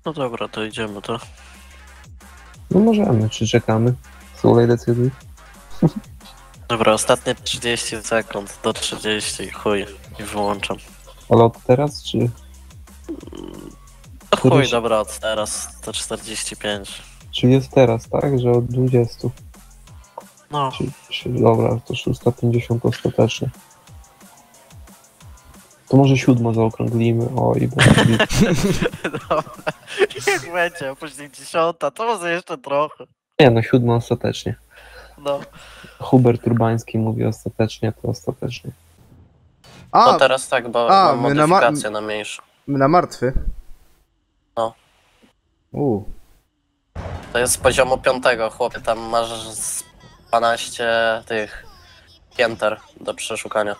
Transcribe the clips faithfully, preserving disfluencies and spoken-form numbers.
No dobra, to idziemy, to. No możemy, czy czekamy? Słuchaj, decyduj. Dobra, ostatnie trzydzieści sekund do trzydziestu, chuj, i wyłączam. Ale od teraz, czy... No chuj, Któryś- dobra, od teraz do czterdziestu pięciu. Czy jest teraz, tak? Że od dwudziestu? No, Czy, czy, dobra, to szósta pięćdziesiąt ostatecznie. To może siódmo zaokrąglimy, o i będzie. dobra, jak będzie, a później dziesiąta, to może jeszcze trochę. Nie no, siódmo ostatecznie. No, Hubert Urbański mówi ostatecznie, to ostatecznie. A, no teraz tak, bo a, mam my na ma- modyfikację na mniejszą. na martwy. No. U. To jest z poziomu piątego, chłopie, tam masz z dwanaście tych pięter do przeszukania.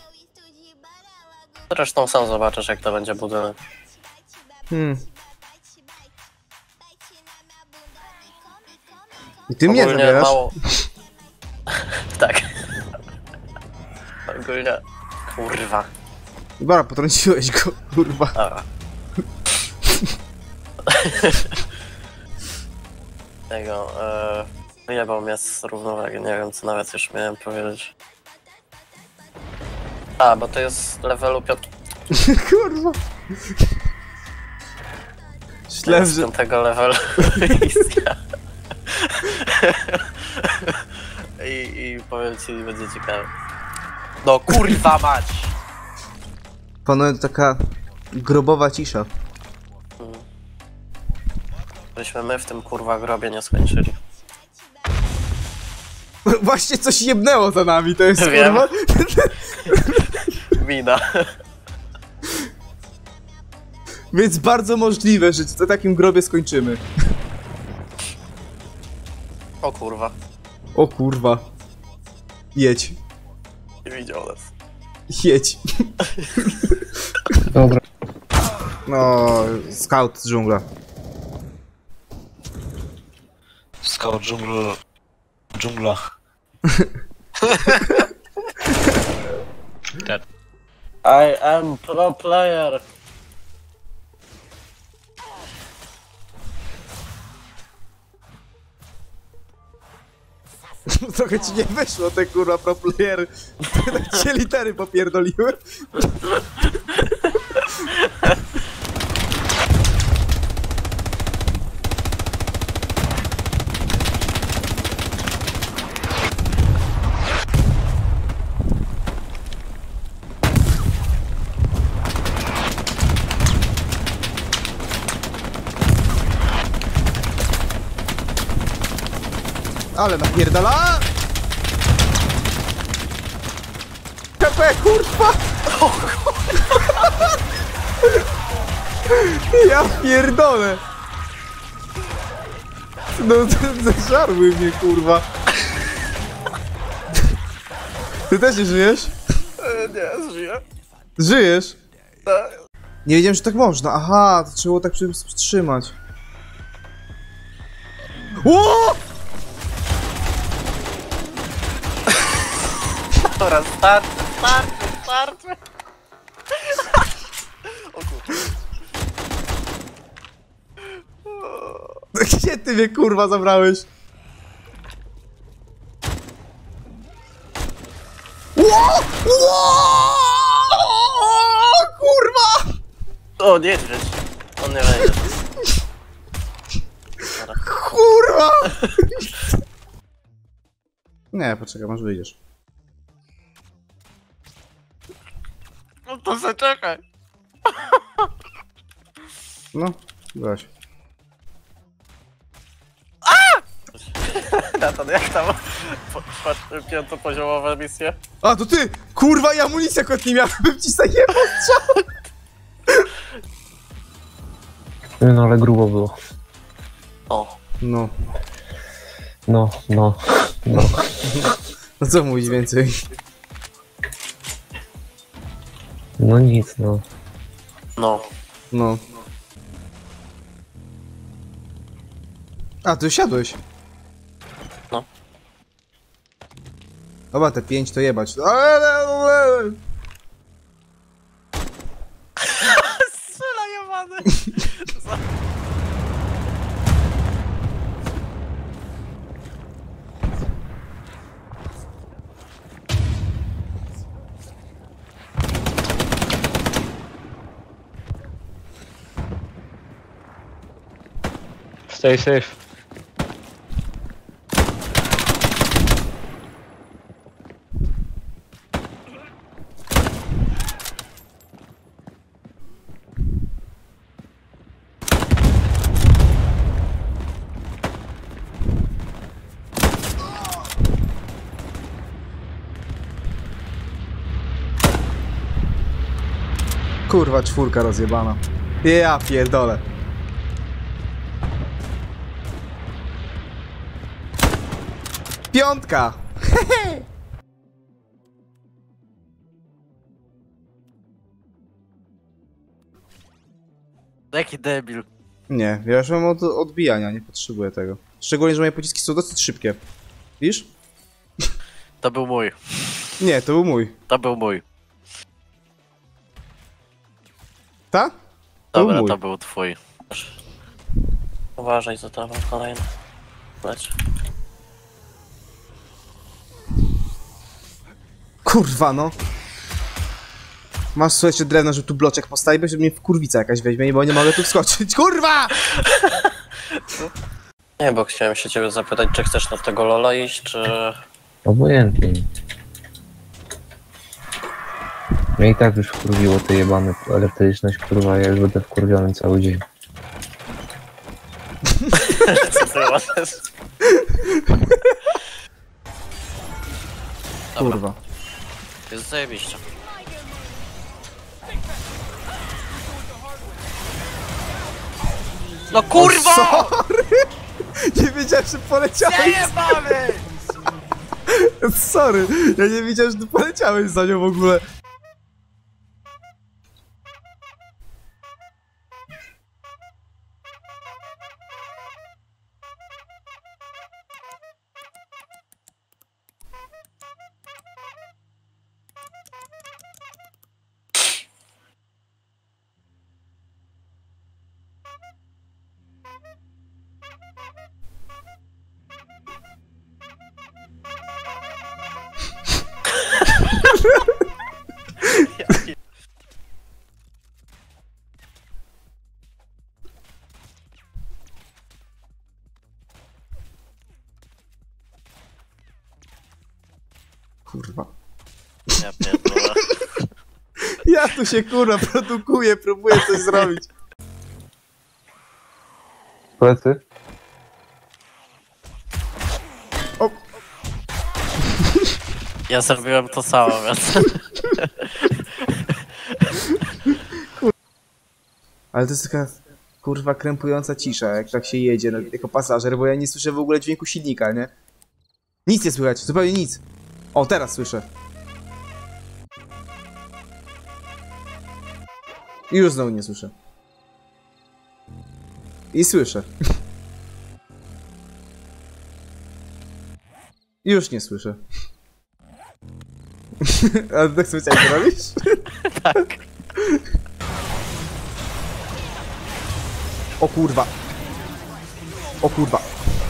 Zresztą sam zobaczysz, jak to będzie budynek. Hmm. I ty mnie Ogólnie zabierasz? mało... tak. Ogólnie... Kurwa. Dobra, potrąciłeś go, kurwa. A. Tego, e... wyjebał mnie z równowagi, nie wiem co nawet już miałem powiedzieć. A, bo to jest levelu piątego, Kurwa. Myślałem, z że... piątego levelu. I, I powiem ci, będzie ciekawe. No kurwa mać! Panuje taka grobowa cisza. Mm. Żeśmy my w tym kurwa grobie nie skończyli. Właśnie coś jebnęło za nami, to jest Wiem. kurwa. Mina. Więc bardzo możliwe, że na takim grobie skończymy. O kurwa. O kurwa. Jedź. Nie widział nas. Jedź. Dobra. No, scout z dżungla. Scout dżungla. Dżungla. I am pro player. Trochę ci nie wyszło te kurwa pro player. Tak cię litery popierdoliły. Ale napierdala! K P, kurwa! Ja pierdolę! No, zażarły mnie, kurwa. Ty też nie żyjesz? Nie, żyję. Żyjesz? Nie wiedziałem, że tak można. Aha, to trzeba było tak wstrzymać. Ło! Dobra, starczy, starczy, starczy. O kurwa. Gdzie ty mnie kurwa zabrałeś? Ło! Ło! Kurwa! O, niedźwiedź. On nie wejdzie. Kurwa! Nie, poczekaj, może wyjdziesz. No to zaczekaj. No, weź. Natan, jak tam po, po, piątopoziomowe misje? A, to ty! Kurwa, i amunicja kot nie miałem, bym ci zajebał strzał! No ale grubo było. O, No, No, no, no. no co mówić więcej? No nic, no. no. No. A, ty siadłeś? No. Dobra, te pięć to jebać. Ale, ale. Strzela jebany! Stay safe. Kurwa, czwórka rozjebana. Ja pierdolę. Piątka! Jaki debil. Nie, ja już mam od odbijania, nie potrzebuję tego. Szczególnie, że moje pociski są dosyć szybkie. Widzisz? To był mój. Nie, to był mój. To był mój. Ta? To Dobra, był mój. to był twój. Uważaj za tobą kolejny. Leć. Kurwa, no. Masz, słuchajcie, drewno, żeby tu bloczek postawić, żeby mnie w kurwica jakaś weźmie, bo nie mogę tu wskoczyć. Kurwa! Nie, bo chciałem się ciebie zapytać, czy chcesz na tego Lola iść, czy... Obojętnie. Mnie i tak już wkurwiło te jebane elektryczność, kurwa, ja już będę wkurwiony cały dzień. Co ty łapiesz? Kurwa. Jest zajebiście. No kurwa! Sorry! Nie wiedziałem, że poleciałeś. Zajebany! Sorry, ja nie wiedziałem, że ty poleciałeś za nią w ogóle. Kurwa. Ja pierdolę. Ja tu się kurwa produkuję, próbuję coś zrobić. Plecy? O, Ja zrobiłem to samo, więc... ale to jest taka kurwa krępująca cisza, jak tak się jedzie no, jako pasażer, bo ja nie słyszę w ogóle dźwięku silnika, nie? Nic nie słychać, zupełnie nic. O, teraz słyszę. I już znowu nie słyszę. I słyszę. I już nie słyszę. Ale tak specjalnie to robisz? Tak. O kurwa. O kurwa.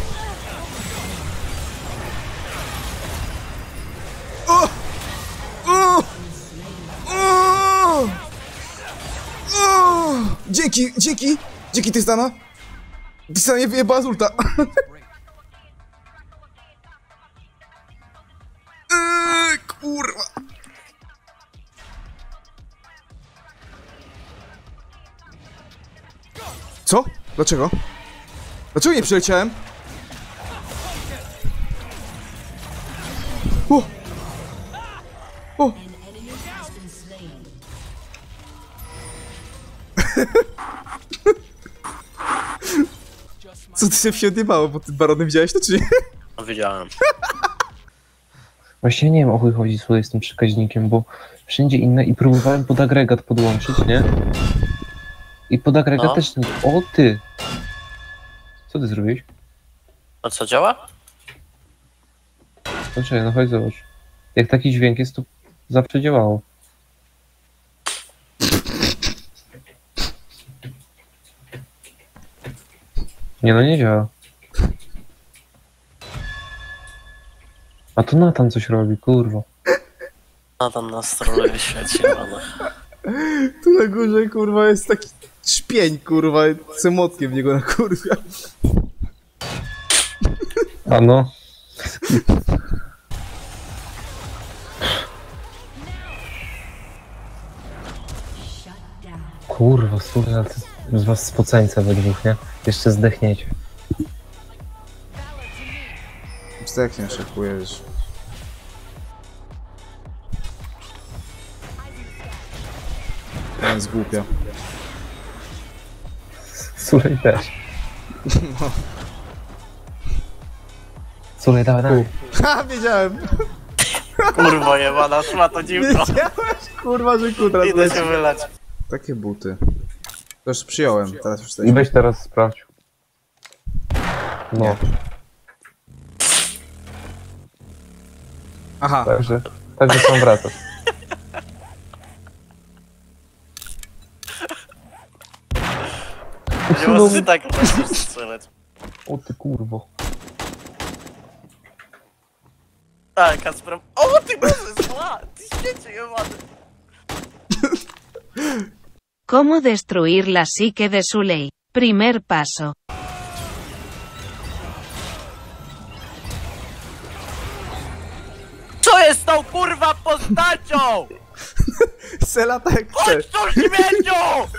O! O! O! O! Dzięki, dzięki! Dzięki Tristana! Tristana nie wyjebała z ulta. Eee, kurwa. Co? Dlaczego? Dlaczego nie przyleciałem? O! O! Co ty się odjebało, bo ty baronem widziałeś to czy nie? No, widziałem. Właśnie nie wiem o chuj chodzi słuchaj z tym przekaźnikiem, bo wszędzie inne i próbowałem pod agregat podłączyć, nie? I pod agregat No. też nie... O ty! Co ty zrobiłeś? A co, działa? No czekaj, no chodź zobacz. Jak taki dźwięk jest, to zawsze działało. Nie no, nie działa. A to Natan coś robi, kurwa. A tam na stronę wyświeciło, Tu na górze kurwa jest taki szpień kurwa, z emotkiem w niego na kurwa. A no. Kurwa, słuchaj, ale to z was spoceńca we dwóch, nie? Jeszcze zdechniecie. Zdechniesz, szykujesz. To jest głupia. Sulej też. Sulej, dawaj, dawaj. Ha, wiedziałem! Kurwa jebana, szmato dziwko. Wiedziałeś, kurwa, że kutra Idę zleci. się wylać. Takie buty. To już przyjąłem, teraz już I tutaj. weź teraz sprawdź. No, Nie. Aha, także, także sam wracasz. Nie możesz tak możesz strzelać. O ty kurwo. Tak, Kasper. O, ty możesz, ła, ty świecie jebany. ¿Cómo destruir la psique de Suley? Primer paso. Co jest z tą kurwa postacią? Sela tak chce. Chodź tu śmieciu!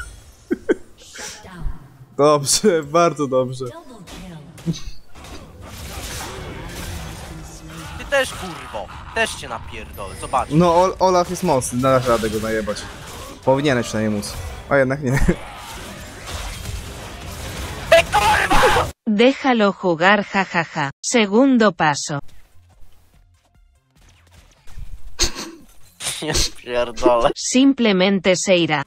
Dobrze, bardzo dobrze. Ty też kurwo, też cię napierdolę, zobacz. No, Ol Olaf jest mocny, dasz radę go najebać. Powinieneś przynajmniej móc. A jednak nie. Déjalo jugar jajaja. Segundo paso. Nie pierdolę. Simplemente se irá.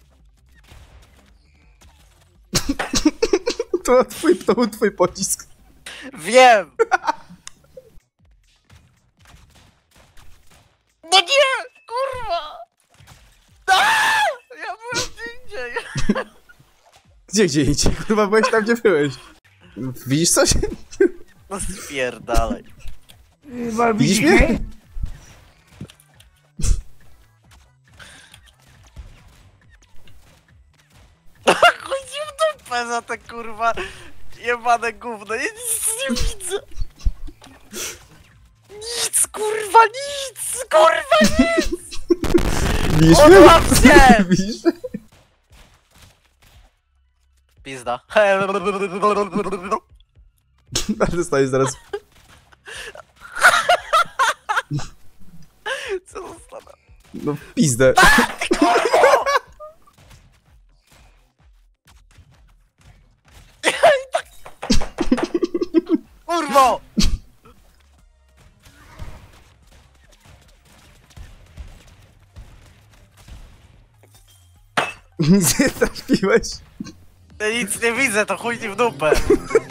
To twój, to był twój pocisk. Wiem! No nie! Kurwa! Aaaa! Ja byłem gdzie indziej! Gdzie, gdzie idzie? Kurwa, byłeś tam, gdzie byłeś. Widzisz coś? No spierdalaj. Widzisz mnie? Chodź w dupę za te kurwa jebane gówno, ja nic nie widzę. Nic kurwa, nic! Kurwa nic! Widzisz Odłam się! Widzisz? Pizda. Ale dostajesz zaraz. Co zostanę? No, w pizdę. Kurwo! Nic nie trafiłeś. Ja nic nie widzę, to chuj ci w dupę.